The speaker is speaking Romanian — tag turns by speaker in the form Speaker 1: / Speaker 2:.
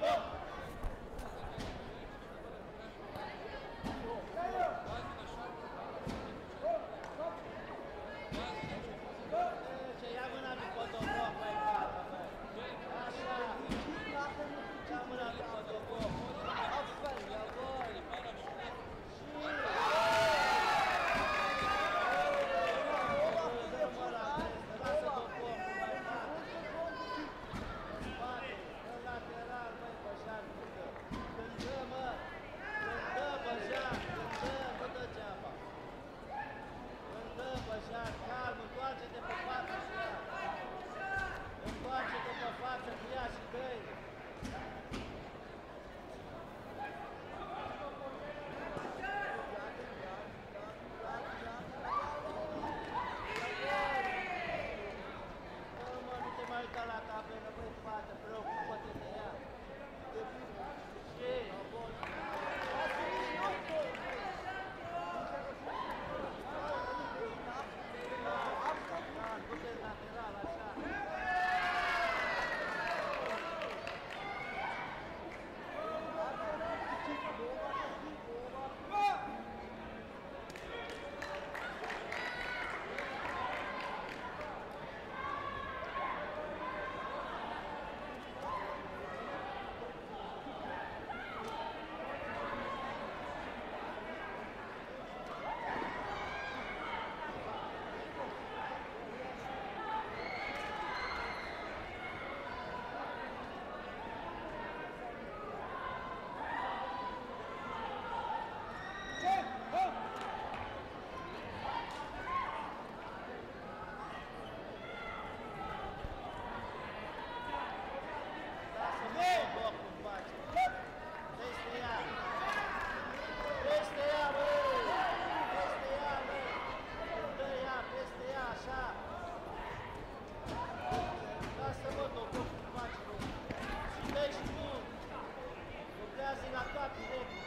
Speaker 1: Ia mâna lui Potopov mai față, băi. Așa. Ia mâna lui Potopov. Altfel, ia voi. Lasă Popov, mai față. Spate, în lateral, băi, Băjar, cântă. Cântă, mă. Cântă, Băjar, cântă, nu degeaba. Cântă, Băjar, calm, întoarce-te pe față și ia. Întoarce-te pe față cu ea și dă-i. Mă, nu te mai uita la tabelă, băi, fată, preocupă-te de ea. Și... Du-te în lateral, așa. Lasă-mă, Topov, cum face, și dă-i și tu. Lucrează-i la cap direct.